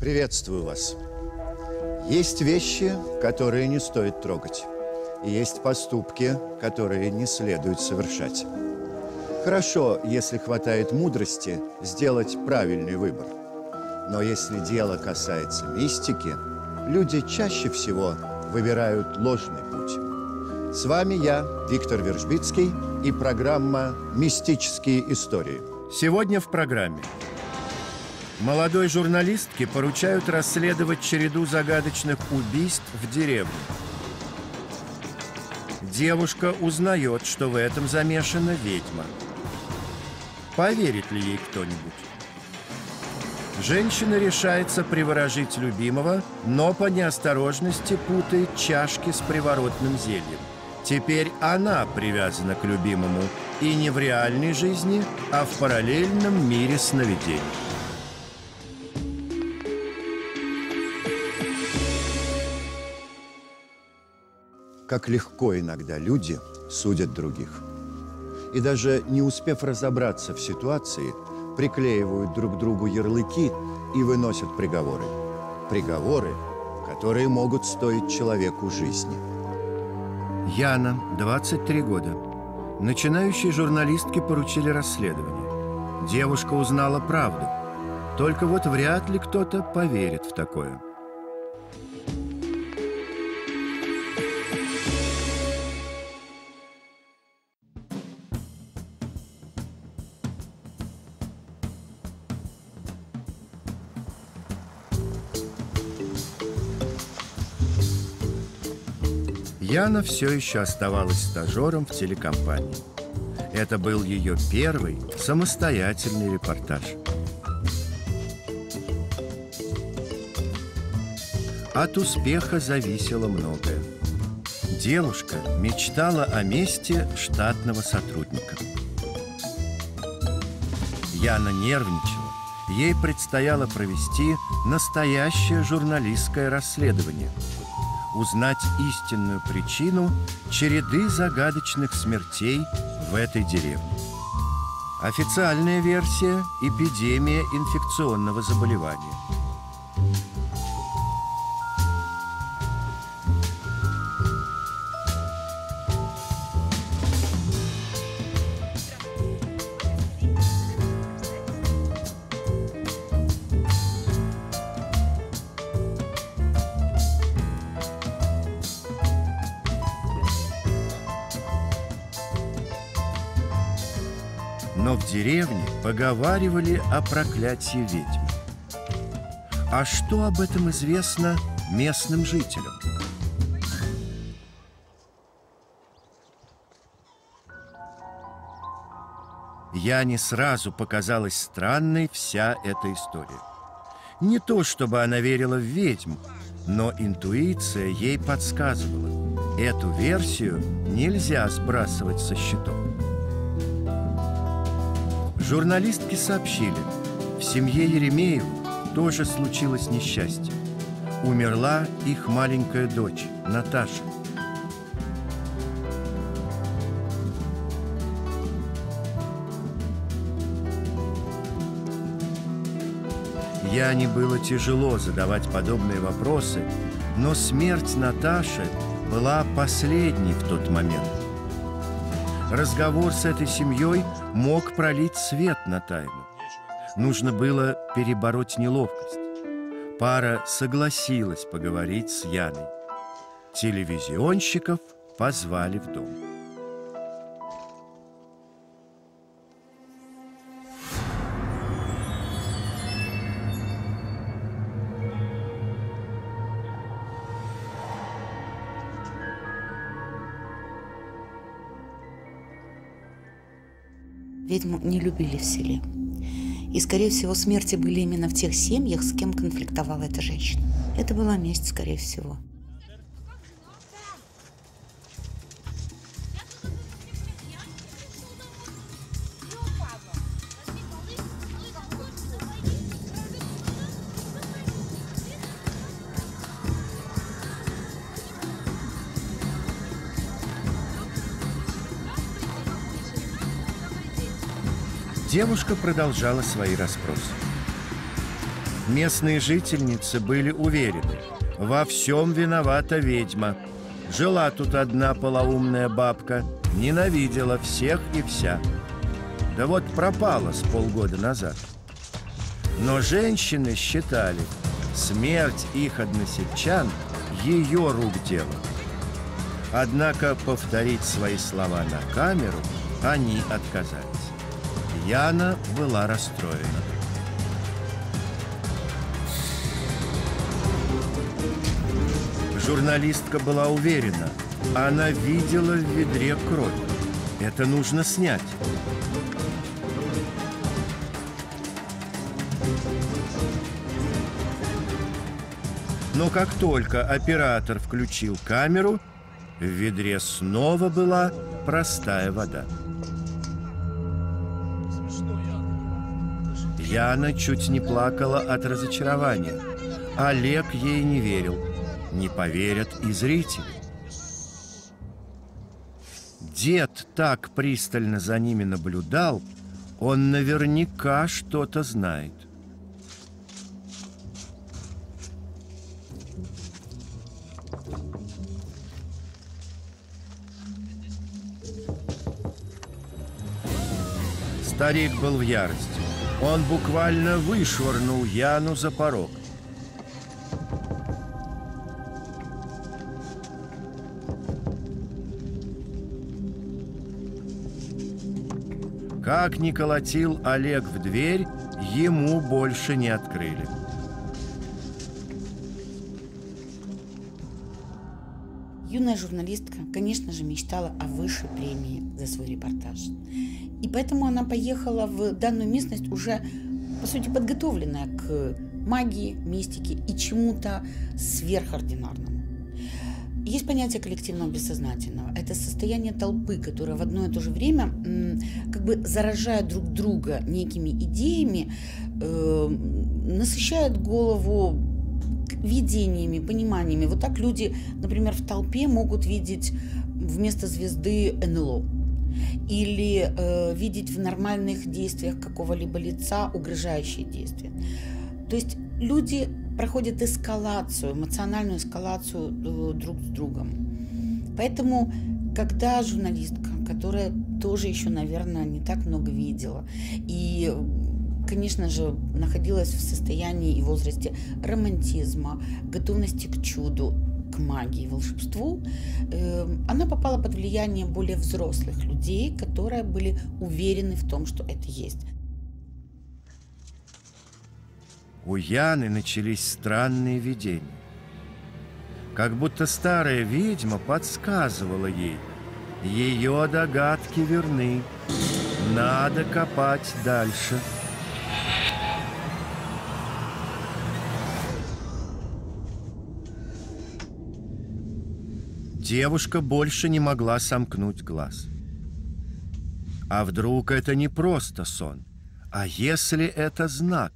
Приветствую вас. Есть вещи, которые не стоит трогать. И есть поступки, которые не следует совершать. Хорошо, если хватает мудрости, сделать правильный выбор. Но если дело касается мистики, люди чаще всего выбирают ложный путь. С вами я, Виктор Вержбицкий, и программа «Мистические истории». Сегодня в программе. Молодой журналистке поручают расследовать череду загадочных убийств в деревне. Девушка узнает, что в этом замешана ведьма. Поверит ли ей кто-нибудь? Женщина решается приворожить любимого, но по неосторожности путает чашки с приворотным зельем. Теперь она привязана к любимому и не в реальной жизни, а в параллельном мире сновидений. Как легко иногда люди судят других. И даже не успев разобраться в ситуации, приклеивают друг другу ярлыки и выносят приговоры. Приговоры, которые могут стоить человеку жизни. Яна, 23 года. Начинающей журналистке поручили расследование. Девушка узнала правду. Только вот вряд ли кто-то поверит в такое. Яна все еще оставалась стажером в телекомпании. Это был ее первый самостоятельный репортаж. От успеха зависело многое. Девушка мечтала о месте штатного сотрудника. Яна нервничала. Ей предстояло провести настоящее журналистское расследование. Узнать истинную причину череды загадочных смертей в этой деревне. Официальная версия – эпидемия инфекционного заболевания. Но в деревне поговаривали о проклятии ведьм. А что об этом известно местным жителям? Яне сразу показалась странной вся эта история. Не то чтобы она верила в ведьм, но интуиция ей подсказывала: эту версию нельзя сбрасывать со счетов. Журналистки сообщили, в семье Еремеевых тоже случилось несчастье. Умерла их маленькая дочь, Наташа. Яне было тяжело задавать подобные вопросы, но смерть Наташи была последней в тот момент. Разговор с этой семьей мог пролить свет на тайну. Нужно было перебороть неловкость. Пара согласилась поговорить с Яной. Телевизионщиков позвали в дом. Ведьму не любили в селе. И, скорее всего, смерти были именно в тех семьях, с кем конфликтовала эта женщина. Это была месть, скорее всего. Девушка продолжала свои расспросы. Местные жительницы были уверены, во всем виновата ведьма. Жила тут одна полоумная бабка, ненавидела всех и вся. Да вот пропала с полгода назад. Но женщины считали, смерть их односельчан – ее рук дело. Однако повторить свои слова на камеру они отказались. Яна была расстроена. Журналистка была уверена, она видела в ведре кровь. Это нужно снять. Но как только оператор включил камеру, в ведре снова была простая вода. Яна чуть не плакала от разочарования. Олег ей не верил. Не поверят и зрители. Дед так пристально за ними наблюдал, он наверняка что-то знает. Старик был в ярости. Он буквально вышвырнул Яну за порог. Как ни колотил Олег в дверь, ему больше не открыли. Юная журналистка, конечно же, мечтала о высшей премии за свой репортаж. И поэтому она поехала в данную местность уже, по сути, подготовленная к магии, мистике и чему-то сверхординарному. Есть понятие коллективного бессознательного. Это состояние толпы, которая в одно и то же время как бы заражая друг друга некими идеями, насыщает голову видениями, пониманиями. Вот так люди, например, в толпе могут видеть вместо звезды НЛО. Или видеть в нормальных действиях какого-либо лица угрожающие действия. То есть люди проходят эскалацию, эмоциональную эскалацию друг с другом. Поэтому, когда журналистка, которая тоже еще, наверное, не так много видела, и, конечно же, находилась в состоянии и возрасте романтизма, готовности к чуду, к магии, волшебству, она попала под влияние более взрослых людей, которые были уверены в том, что это есть. У Яны начались странные видения. Как будто старая ведьма подсказывала ей: ее догадки верны, надо копать дальше. Девушка больше не могла сомкнуть глаз. А вдруг это не просто сон? А если это знак?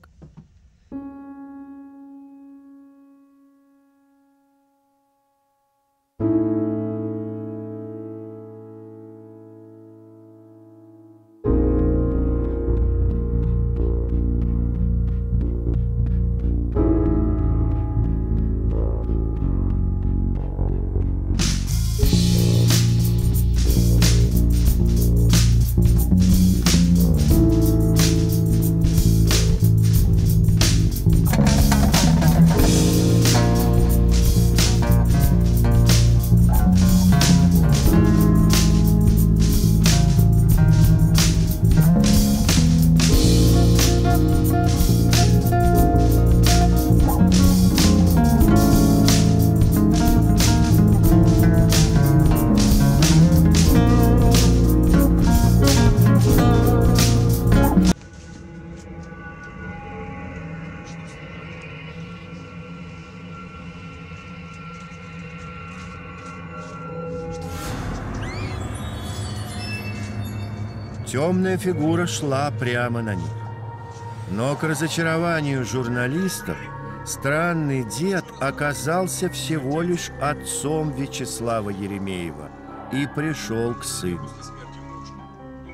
Темная фигура шла прямо на них. Но к разочарованию журналистов странный дед оказался всего лишь отцом Вячеслава Еремеева и пришел к сыну.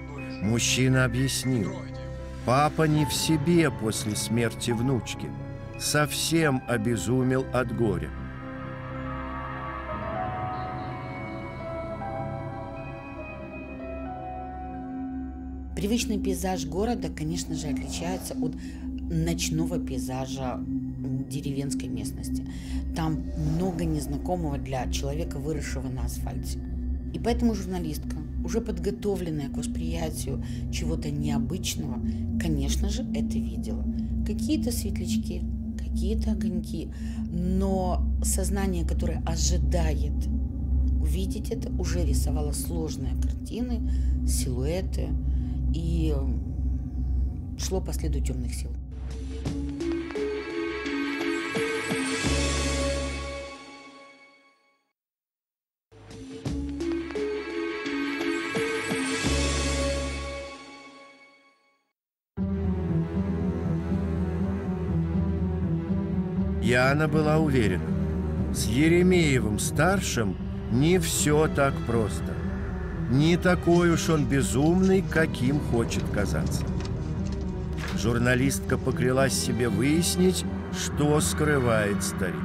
Мужчина объяснил: папа не в себе после смерти внучки. совсем обезумел от горя. Привычный пейзаж города, конечно же, отличается от ночного пейзажа деревенской местности. Там много незнакомого для человека, выросшего на асфальте. И поэтому журналистка, уже подготовленная к восприятию чего-то необычного, конечно же, это видела. Какие-то светлячки, какие-то огоньки, но сознание, которое ожидает увидеть это, уже рисовало сложные картины, силуэты и шло по следу темных сил. Яна была уверена, с Еремеевым-старшим не все так просто. Не такой уж он безумный, каким хочет казаться. Журналистка поклялась себе выяснить, что скрывает старик.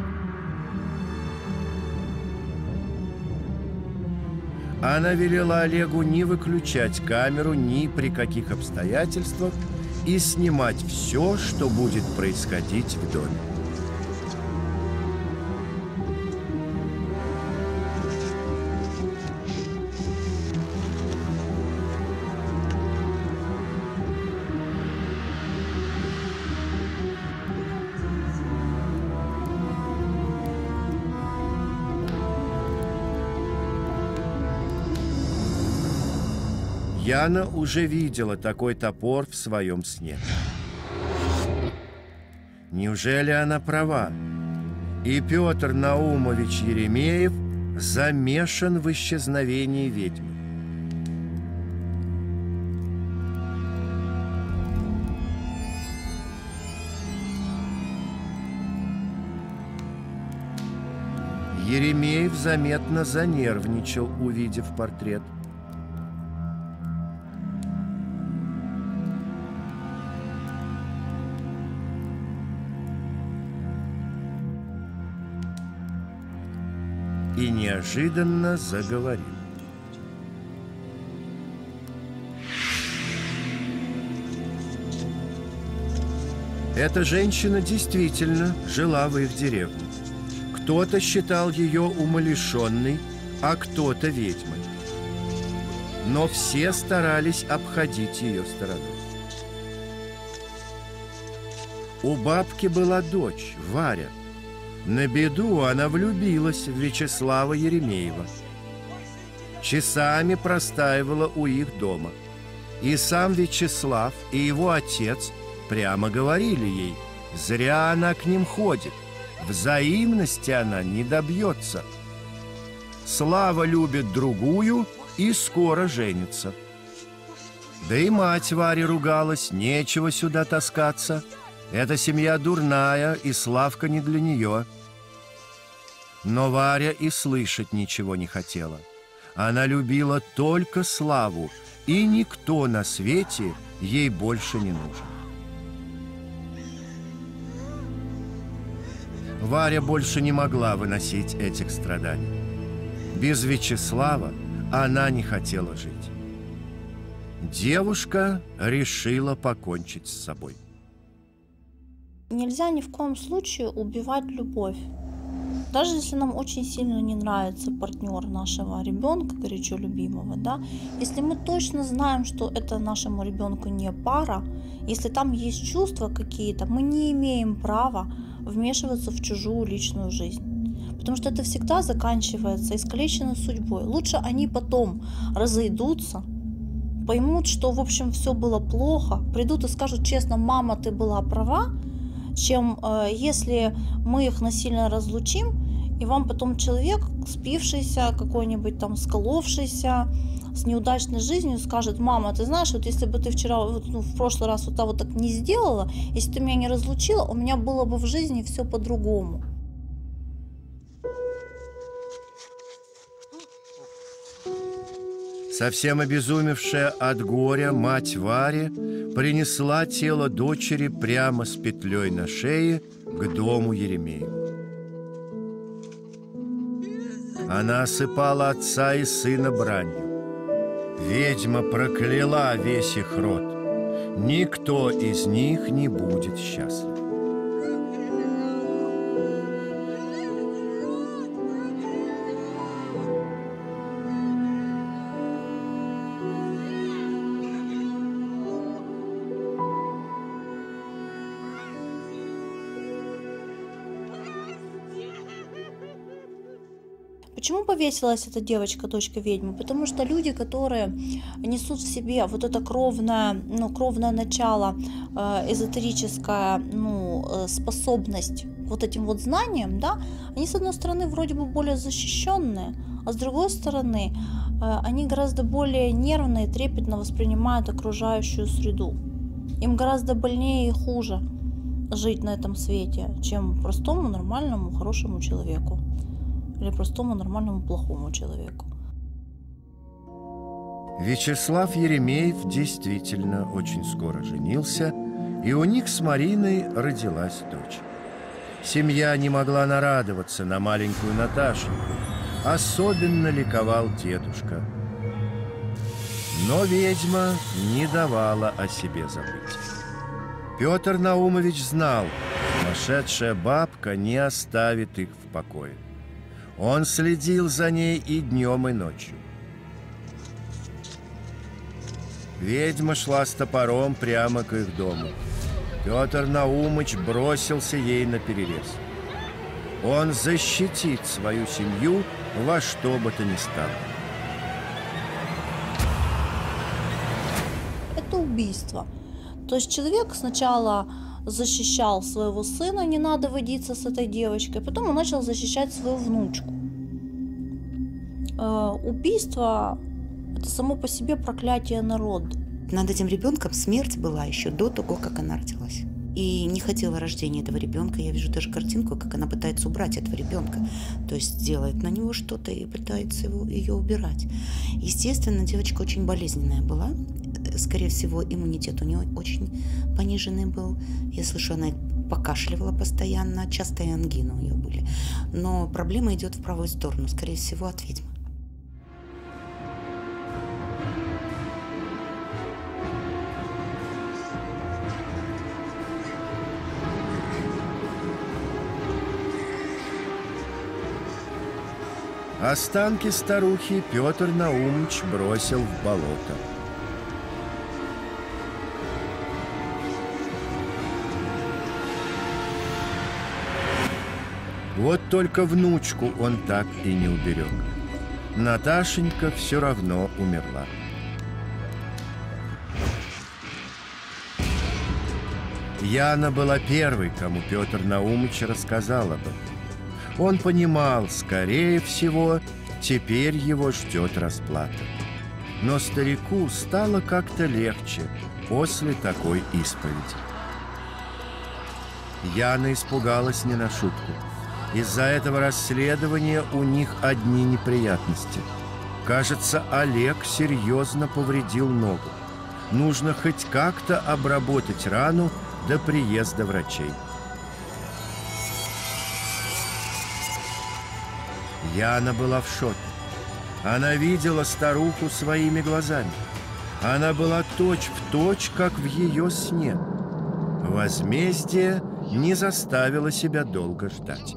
Она велела Олегу не выключать камеру ни при каких обстоятельствах и снимать все, что будет происходить в доме. Яна уже видела такой топор в своем сне. Неужели она права? И Петр Наумович Еремеев замешан в исчезновении ведьмы. Еремеев заметно занервничал, увидев портрет. И неожиданно заговорил. Эта женщина действительно жила в их деревне. Кто-то считал ее умалишенной, а кто-то ведьмой. Но все старались обходить ее стороной. У бабки была дочь, Варя. На беду она влюбилась в Вячеслава Еремеева. Часами простаивала у их дома. И сам Вячеслав, и его отец прямо говорили ей: зря она к ним ходит, взаимности она не добьется. Слава любит другую и скоро женится. Да и мать Варе ругалась: нечего сюда таскаться. Эта семья дурная, и Славка не для нее. Но Варя и слышать ничего не хотела. Она любила только Славу, и никто на свете ей больше не нужен. Варя больше не могла выносить этих страданий. Без Вячеслава она не хотела жить. Девушка решила покончить с собой. Нельзя ни в коем случае убивать любовь. Даже если нам очень сильно не нравится партнер нашего ребенка, горячо любимого, да, если мы точно знаем, что это нашему ребенку не пара, если там есть чувства какие-то, мы не имеем права вмешиваться в чужую личную жизнь. Потому что это всегда заканчивается искалеченной судьбой. Лучше они потом разойдутся, поймут, что, в общем, все было плохо, придут и скажут честно: мама, ты была права, чем если мы их насильно разлучим, и вам потом человек, спившийся, какой-нибудь там сколовшийся, с неудачной жизнью, скажет: мама, ты знаешь, вот если бы ты вчера, в прошлый раз вот так не сделала, если ты меня не разлучила, у меня было бы в жизни все по-другому. Совсем обезумевшая от горя мать Варя принесла тело дочери прямо с петлей на шее к дому Еремееву. Она осыпала отца и сына бранью. Ведьма прокляла весь их род. Никто из них не будет счастлив. Почему повесилась эта девочка, дочка ведьмы? Потому что люди, которые несут в себе вот это кровное начало, эзотерическая, способность вот этим вот знаниям, да, они, с одной стороны, вроде бы более защищенные, а с другой стороны, они гораздо более нервно и трепетно воспринимают окружающую среду. Им гораздо больнее и хуже жить на этом свете, чем простому, нормальному, хорошему человеку. Или простому, нормальному, плохому человеку. Вячеслав Еремеев действительно очень скоро женился, и у них с Мариной родилась дочь. Семья не могла нарадоваться на маленькую Наташеньку. Особенно ликовал дедушка. Но ведьма не давала о себе забыть. Петр Наумович знал, нашедшая бабка не оставит их в покое. Он следил за ней и днем, и ночью. Ведьма шла с топором прямо к их дому. Петр Наумыч бросился ей наперерез. Он защитит свою семью во что бы то ни стало. Это убийство. То есть человек сначала защищал своего сына, не надо водиться с этой девочкой, потом он начал защищать свою внучку. Убийство – это само по себе проклятие народа. Над этим ребенком смерть была еще до того, как она родилась. И не хотела рождения этого ребенка. Я вижу даже картинку, как она пытается убрать этого ребенка. То есть делает на него что-то и пытается ее убирать. Естественно, девочка очень болезненная была. Скорее всего, иммунитет у нее очень пониженный был. Я слышу, она покашливала постоянно, частые ангины у нее были. Но проблема идет в правую сторону, скорее всего, от ведьмы. Останки старухи Петр Наумыч бросил в болото. Вот только внучку он так и не уберег. Наташенька все равно умерла. Яна была первой, кому Петр Наумыч рассказал об этом. Он понимал, скорее всего, теперь его ждет расплата. Но старику стало как-то легче после такой исповеди. Яна испугалась не на шутку. Из-за этого расследования у них одни неприятности. Кажется, Олег серьезно повредил ногу. Нужно хоть как-то обработать рану до приезда врачей. Яна была в шоке. Она видела старуху своими глазами. Она была точь-в-точь, как в ее сне. Возмездие не заставило себя долго ждать.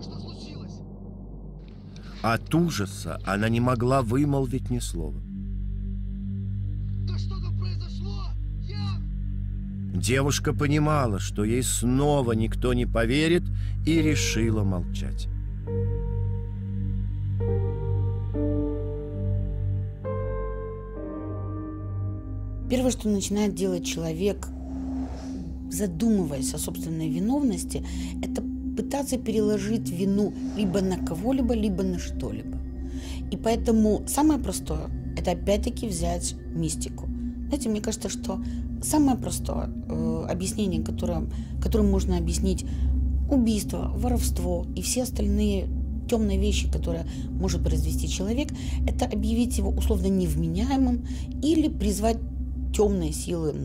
От ужаса она не могла вымолвить ни слова. Да что-то произошло! Девушка понимала, что ей снова никто не поверит, и решила молчать. Первое, что начинает делать человек, задумываясь о собственной виновности, это пытаться переложить вину либо на кого-либо, либо на что-либо. И поэтому самое простое – это опять-таки взять мистику. Знаете, мне кажется, что самое простое объяснение, которым можно объяснить убийство, воровство и все остальные темные вещи, которые может произвести человек, это объявить его условно невменяемым или призвать темные силы на помощь.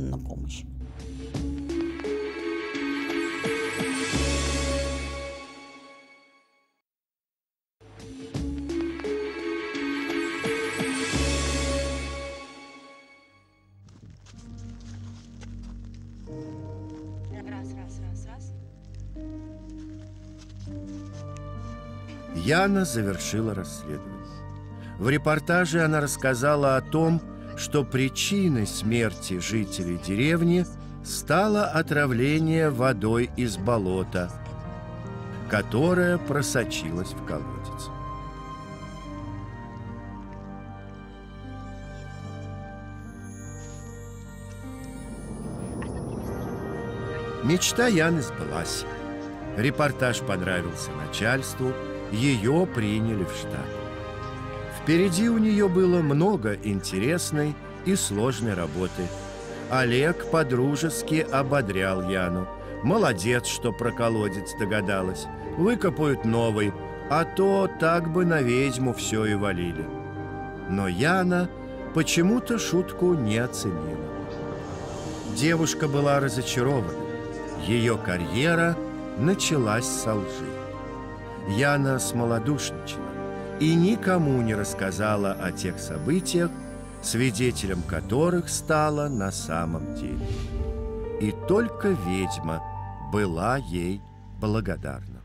Яна завершила расследование. В репортаже она рассказала о том, что причиной смерти жителей деревни стало отравление водой из болота, которое просочилось в колодец. Мечта Яны сбылась. Репортаж понравился начальству, ее приняли в штат. Впереди у нее было много интересной и сложной работы. Олег подружески ободрял Яну. Молодец, что про колодец догадалась. Выкопают новый, а то так бы на ведьму все и валили. Но Яна почему-то шутку не оценила. Девушка была разочарована. Ее карьера началась со лжи. Яна смолодушничала и никому не рассказала о тех событиях, свидетелем которых стала на самом деле. И только ведьма была ей благодарна.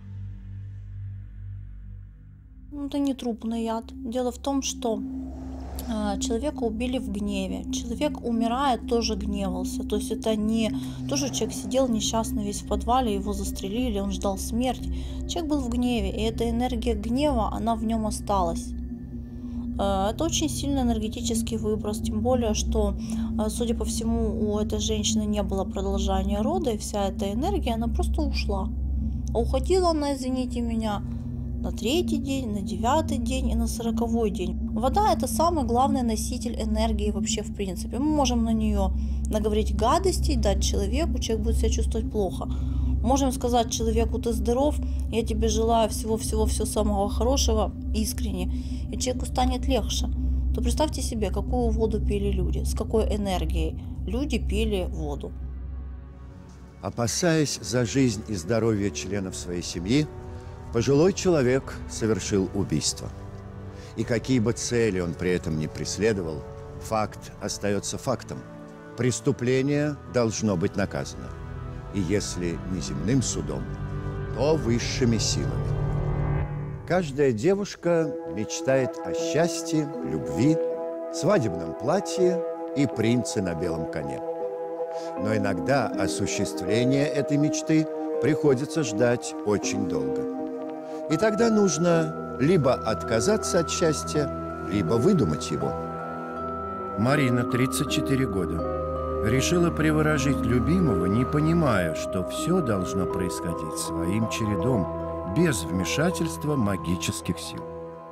Это не трупный яд. Дело в том, что человека убили в гневе. Человек, умирая, тоже гневался. То есть это не то, что человек сидел несчастный весь в подвале, его застрелили, он ждал смерти. Человек был в гневе, и эта энергия гнева, она в нем осталась. Это очень сильный энергетический выброс, тем более, что, судя по всему, у этой женщины не было продолжения рода, и вся эта энергия, она просто ушла. А уходила она, извините меня, на 3-й день, на 9-й день и на 40-й день. Вода – это самый главный носитель энергии вообще в принципе. Мы можем на нее наговорить гадостей, дать человеку, человек будет себя чувствовать плохо. Можем сказать человеку: ты здоров, я тебе желаю всего-всего самого хорошего, искренне, и человеку станет легче. То представьте себе, какую воду пили люди, с какой энергией люди пили воду. Опасаясь за жизнь и здоровье членов своей семьи, пожилой человек совершил убийство. И какие бы цели он при этом не преследовал, факт остается фактом. Преступление должно быть наказано. И если не земным судом, то высшими силами. Каждая девушка мечтает о счастье, любви, свадебном платье и принце на белом коне. Но иногда осуществление этой мечты приходится ждать очень долго. И тогда нужно либо отказаться от счастья, либо выдумать его. Марина, 34 года. Решила приворожить любимого, не понимая, что все должно происходить своим чередом, без вмешательства магических сил.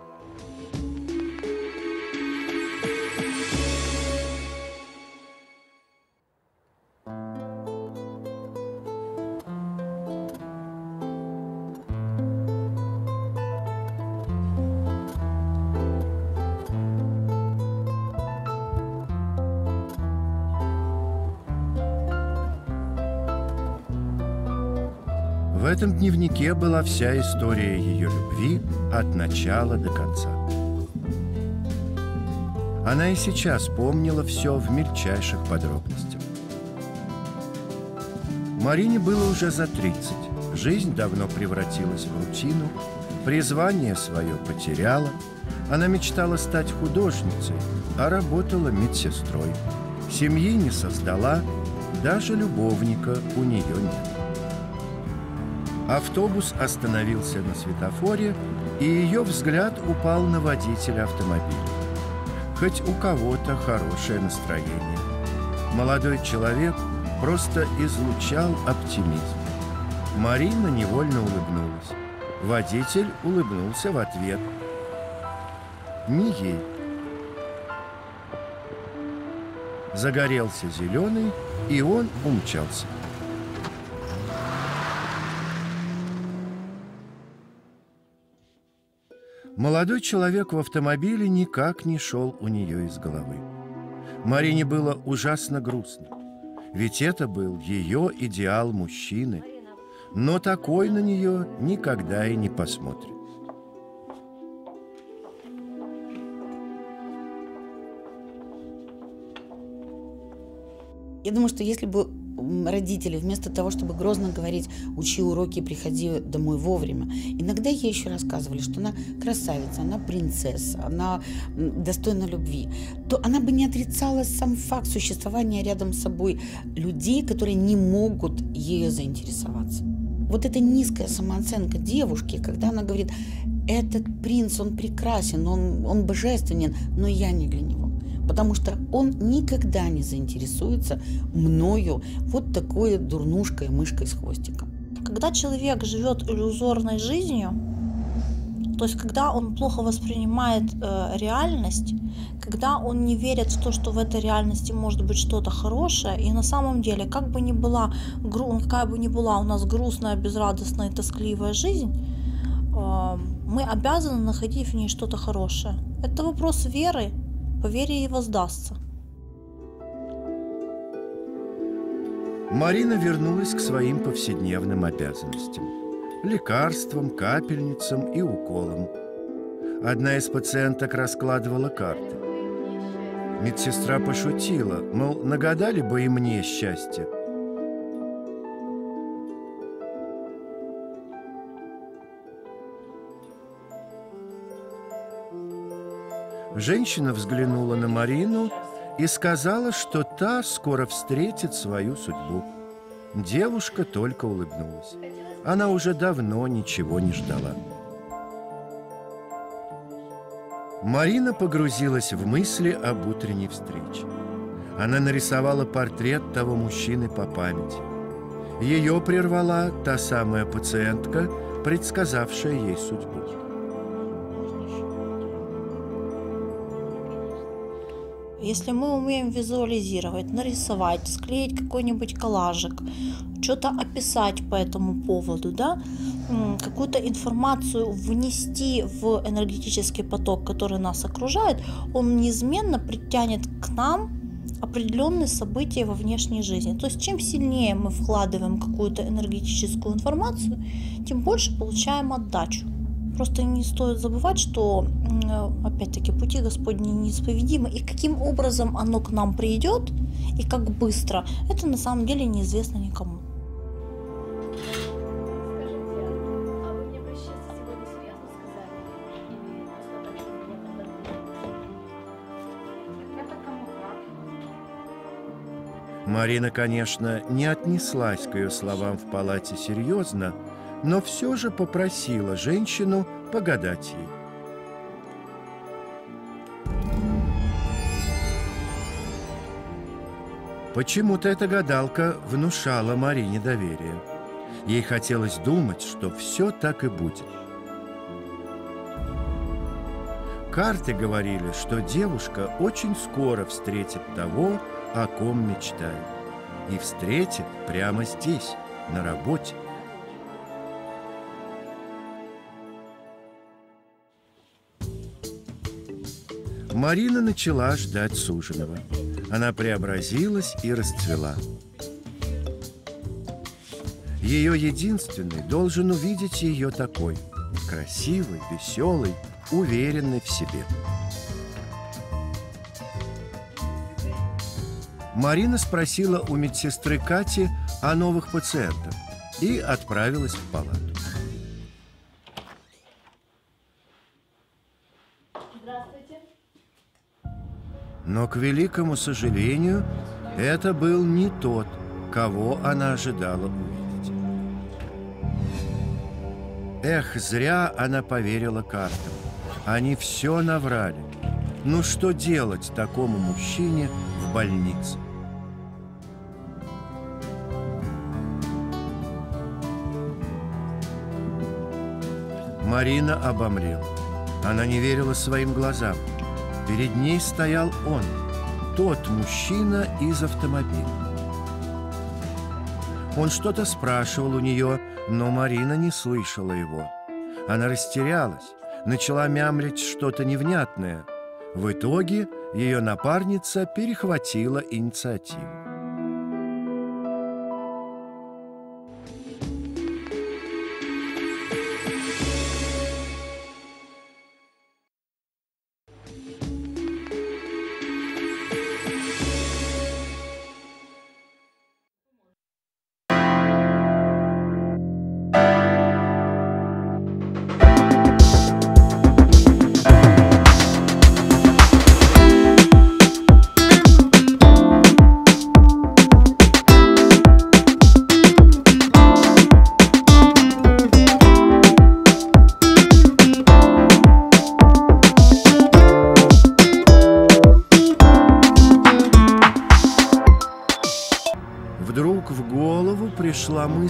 В этом дневнике была вся история ее любви от начала до конца. Она и сейчас помнила все в мельчайших подробностях. Марине было уже за 30. Жизнь давно превратилась в рутину, призвание свое потеряла. Она мечтала стать художницей, а работала медсестрой. Семьи не создала, даже любовника у нее нет. Автобус остановился на светофоре, и ее взгляд упал на водителя автомобиля. Хоть у кого-то хорошее настроение. Молодой человек просто излучал оптимизм. Марина невольно улыбнулась. Водитель улыбнулся в ответ. Не ей. Загорелся зеленый, и он умчался. Молодой человек в автомобиле никак не шел у нее из головы. Марине было ужасно грустно, ведь это был ее идеал мужчины, но такой на нее никогда и не посмотрит. Я думаю, что если бы родители, вместо того, чтобы грозно говорить: учи уроки, приходи домой вовремя, иногда ей еще рассказывали, что она красавица, она принцесса, она достойна любви, то она бы не отрицала сам факт существования рядом с собой людей, которые не могут ею заинтересоваться. Вот эта низкая самооценка девушки, когда она говорит: этот принц, он прекрасен, он божественен, но я не для него. Потому что он никогда не заинтересуется мною, вот такой дурнушкой, мышкой с хвостиком. Когда человек живет иллюзорной жизнью, то есть когда он плохо воспринимает реальность, когда он не верит в то, что в этой реальности может быть что-то хорошее, и на самом деле, какая бы ни была у нас грустная, безрадостная и тоскливая жизнь, мы обязаны находить в ней что-то хорошее. Это вопрос веры, по вере и воздастся. Марина вернулась к своим повседневным обязанностям: лекарствам, капельницам и уколам. Одна из пациенток раскладывала карты. Медсестра пошутила, мол, нагадали бы и мне счастье. Женщина взглянула на Марину и сказала, что та скоро встретит свою судьбу. Девушка только улыбнулась. Она уже давно ничего не ждала. Марина погрузилась в мысли об утренней встрече. Она нарисовала портрет того мужчины по памяти. Ее прервала та самая пациентка, предсказавшая ей судьбу. Если мы умеем визуализировать, нарисовать, склеить какой-нибудь коллажик, что-то описать по этому поводу, да, какую-то информацию внести в энергетический поток, который нас окружает, он неизменно притянет к нам определенные события во внешней жизни. То есть чем сильнее мы вкладываем какую-то энергетическую информацию, тем больше получаем отдачу. Просто не стоит забывать, что, опять-таки, пути Господни неисповедимы, и каким образом оно к нам придет, и как быстро, это на самом деле неизвестно никому. Марина, конечно, не отнеслась к ее словам в палате серьезно, но все же попросила женщину погадать ей. Почему-то эта гадалка внушала Марине доверие. Ей хотелось думать, что все так и будет. Карты говорили, что девушка очень скоро встретит того, о ком мечтает. И встретит прямо здесь, на работе. Марина начала ждать суженого. Она преобразилась и расцвела. Ее единственный должен увидеть ее такой: красивой, веселой, уверенной в себе. Марина спросила у медсестры Кати о новых пациентах и отправилась в палату. Но, к великому сожалению, это был не тот, кого она ожидала увидеть. Эх, зря она поверила картам. Они все наврали. Ну что делать такому мужчине в больнице? Марина обомлела. Она не верила своим глазам. Перед ней стоял он, тот мужчина из автомобиля. Он что-то спрашивал у нее, но Марина не слышала его. Она растерялась, начала мямлить что-то невнятное. В итоге ее напарница перехватила инициативу.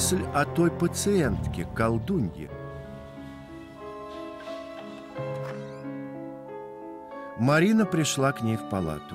мысль о той пациентке, колдунье. Марина пришла к ней в палату.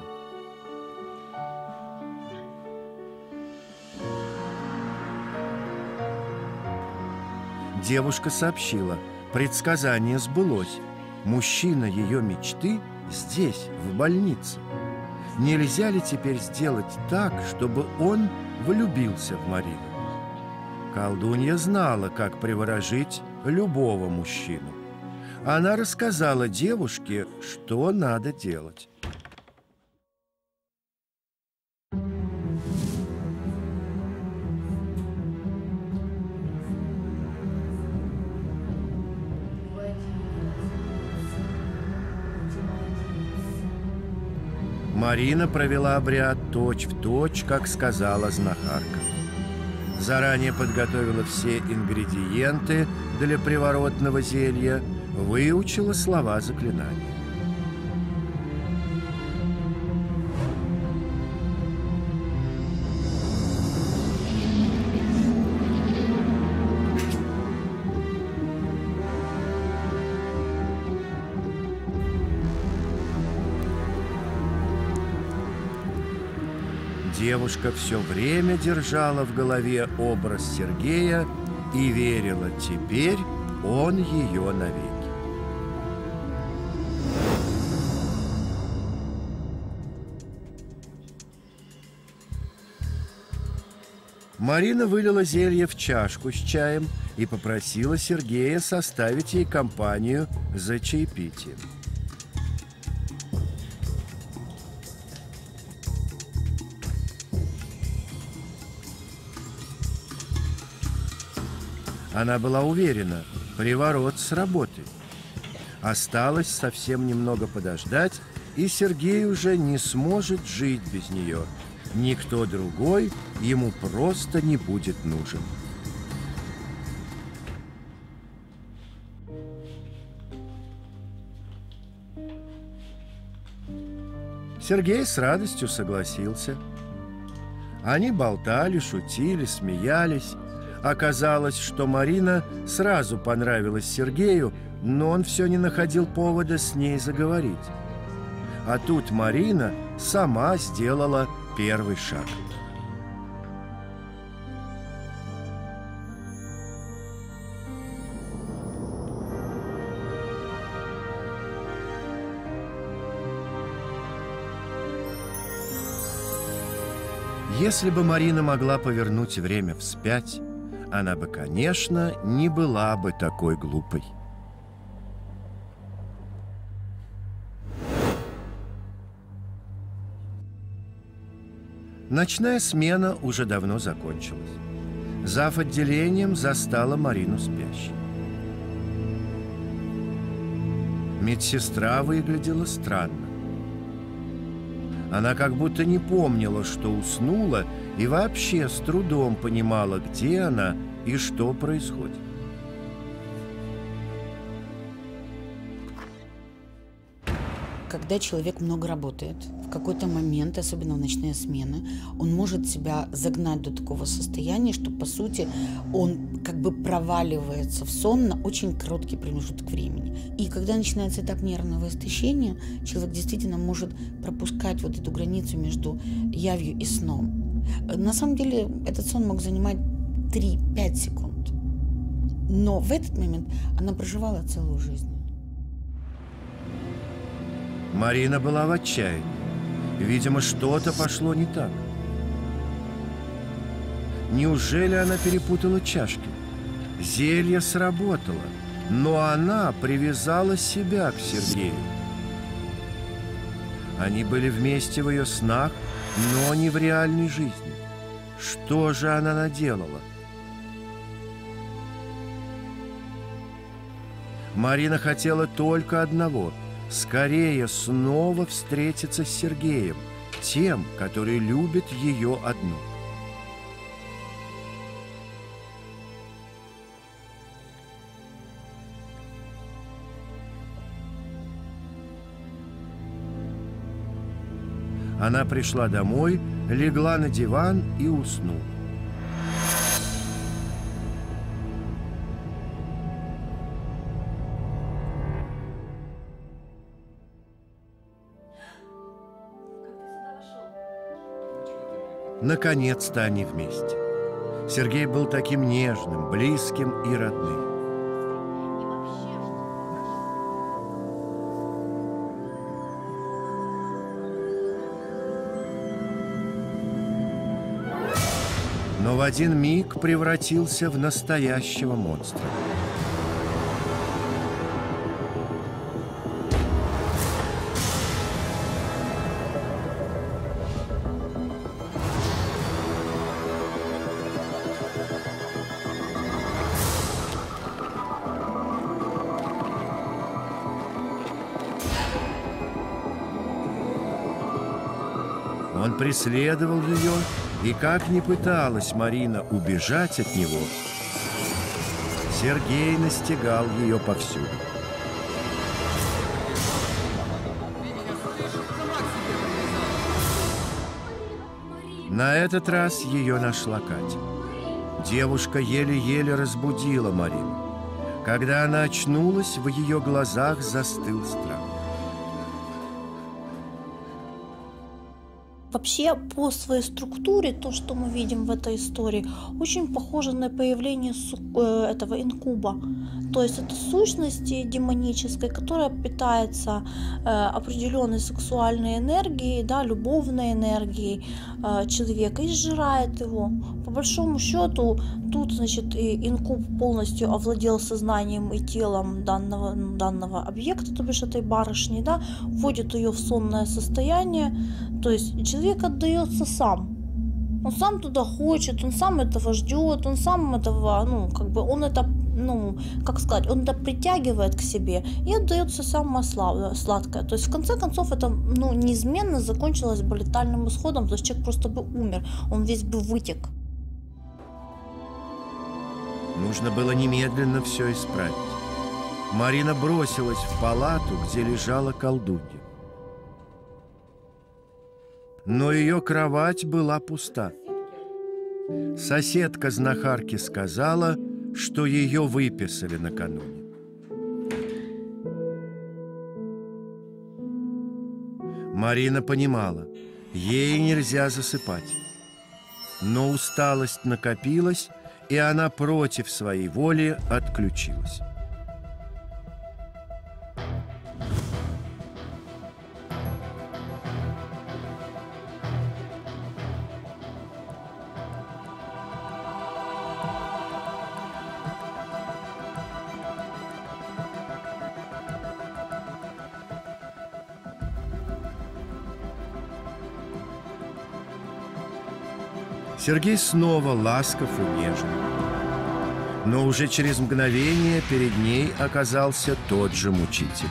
Девушка сообщила, предсказание сбылось. Мужчина ее мечты здесь, в больнице. Нельзя ли теперь сделать так, чтобы он влюбился в Марину? Колдунья знала, как приворожить любого мужчину. Она рассказала девушке, что надо делать. Марина провела обряд точь-в-точь, как сказала знахарка. Заранее подготовила все ингредиенты для приворотного зелья, выучила слова заклинания. Девушка все время держала в голове образ Сергея и верила, теперь он ее навеки. Марина вылила зелье в чашку с чаем и попросила Сергея составить ей компанию за чаепитием. Она была уверена, приворот сработает. Осталось совсем немного подождать, и Сергей уже не сможет жить без нее. Никто другой ему просто не будет нужен. Сергей с радостью согласился. Они болтали, шутили, смеялись. Оказалось, что Марина сразу понравилась Сергею, но он все не находил повода с ней заговорить. А тут Марина сама сделала первый шаг. Если бы Марина могла повернуть время вспять, она бы, конечно, не была бы такой глупой. Ночная смена уже давно закончилась. Зав. Отделением застала Марину спящей. Медсестра выглядела странно. Она как будто не помнила, что уснула, и вообще с трудом понимала, где она и что происходит. Когда человек много работает, в какой-то момент, особенно в ночные смены, он может себя загнать до такого состояния, что, по сути, он как бы проваливается в сон на очень короткий промежуток времени. И когда начинается этап нервного истощения, человек действительно может пропускать вот эту границу между явью и сном. На самом деле этот сон мог занимать 3-5 секунд. Но в этот момент она проживала целую жизнь. Марина была в отчаянии. Видимо, что-то пошло не так. Неужели она перепутала чашки? Зелье сработало, но она привязала себя к Сергею. Они были вместе в ее снах, но не в реальной жизни. Что же она наделала? Марина хотела только одного — скорее снова встретиться с Сергеем, тем, который любит ее одну. Она пришла домой, легла на диван и уснула. Наконец-то они вместе. Сергей был таким нежным, близким и родным. Но в один миг превратился в настоящего монстра. Он преследовал ее, и как ни пыталась Марина убежать от него, Сергей настигал ее повсюду. На этот раз ее нашла Катя. Девушка еле-еле разбудила Марину. Когда она очнулась, в ее глазах застыл страх. Вообще, по своей структуре, то, что мы видим в этой истории, очень похоже на появление этого инкуба. То есть это сущности демонической, которая питается определенной сексуальной энергией, да, любовной энергией человека и сжирает его. По большому счету, тут, значит, инкуб полностью овладел сознанием и телом данного объекта, то бишь этой барышни, да, вводит ее в сонное состояние, то есть человек отдается сам. Он сам туда хочет, он сам этого ждет, он сам этого, он это, он это притягивает к себе и отдается самое сладкое. То есть в конце концов это, неизменно закончилось бы летальным исходом, то есть человек просто бы умер, он весь бы вытек. Нужно было немедленно все исправить. Марина бросилась в палату, где лежала колдунья. Но ее кровать была пуста. Соседка знахарки сказала, что ее выписали накануне. Марина понимала, ей нельзя засыпать. Но усталость накопилась, и она против своей воли отключилась. Сергей снова ласков и нежен. Но уже через мгновение перед ней оказался тот же мучитель.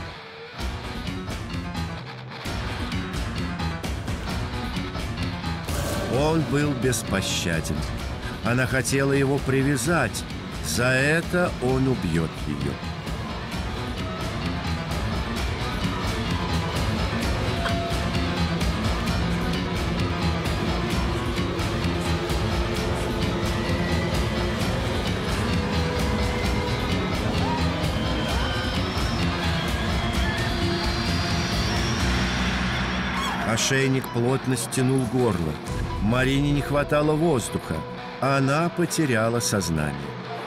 Он был беспощаден. Она хотела его привязать. За это он убьет ее. Ошейник плотно стянул горло. Марине не хватало воздуха. Она потеряла сознание.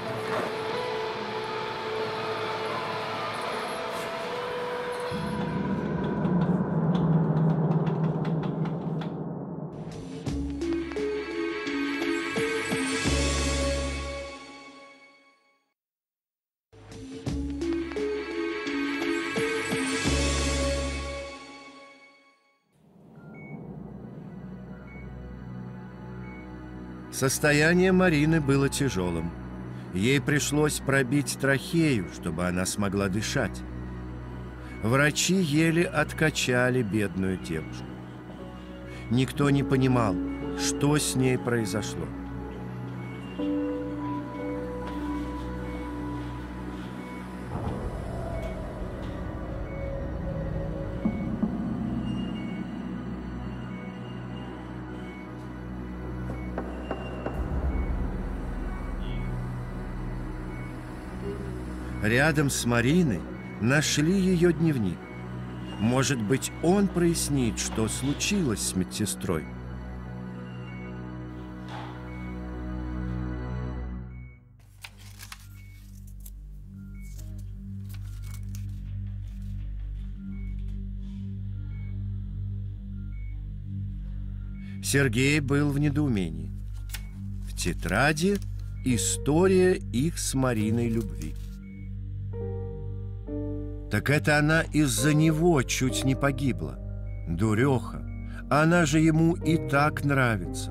Состояние Марины было тяжелым. Ей пришлось пробить трахею, чтобы она смогла дышать. Врачи еле откачали бедную девушку. Никто не понимал, что с ней произошло. Рядом с Мариной нашли ее дневник. Может быть, он прояснит, что случилось с медсестрой. Сергей был в недоумении. В тетради история их с Мариной любви. Так это она из-за него чуть не погибла. Дуреха. Она же ему и так нравится.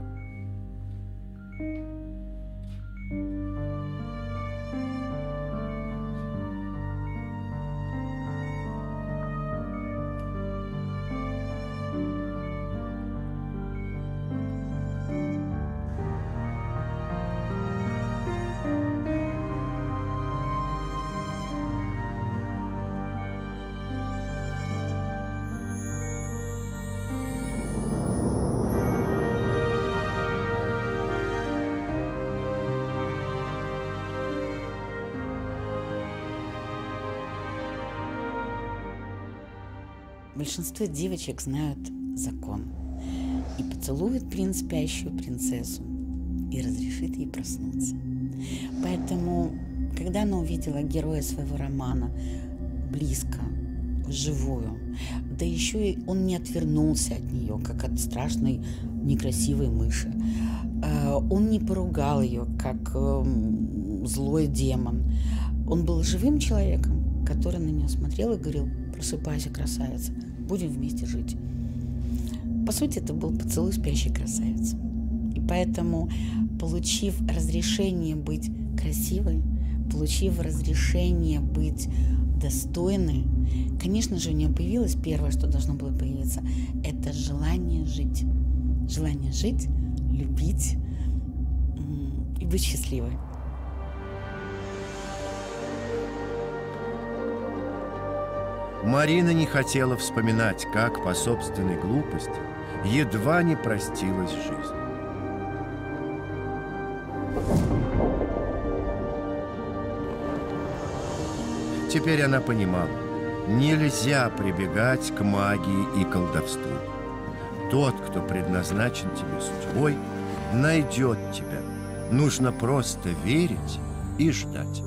Большинство девочек знают закон и поцелует принц спящую принцессу и разрешит ей проснуться. Поэтому, когда она увидела героя своего романа близко, вживую, да еще и он не отвернулся от нее, как от страшной некрасивой мыши, он не поругал ее, как злой демон, он был живым человеком, который на нее смотрел и говорил: «Просыпайся, красавица, будем вместе жить». По сути, это был поцелуй спящей красавицы. И поэтому, получив разрешение быть красивой, получив разрешение быть достойной, конечно же, у нее появилось первое, что должно было появиться, это желание жить. Желание жить, любить и быть счастливой. Марина не хотела вспоминать, как по собственной глупости едва не простилась жизнь. Теперь она понимала, нельзя прибегать к магии и колдовству. Тот, кто предназначен тебе судьбой, найдет тебя. Нужно просто верить и ждать.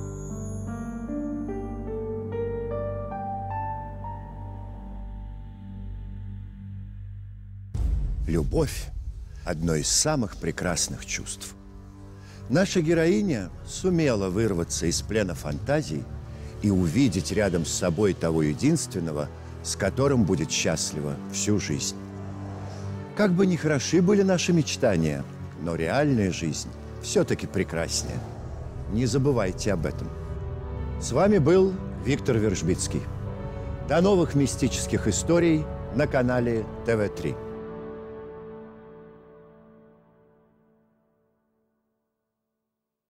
Любовь – одно из самых прекрасных чувств. Наша героиня сумела вырваться из плена фантазий и увидеть рядом с собой того единственного, с которым будет счастлива всю жизнь. Как бы ни хороши были наши мечтания, но реальная жизнь все-таки прекраснее. Не забывайте об этом. С вами был Виктор Вержбицкий. До новых мистических историй на канале ТВ3.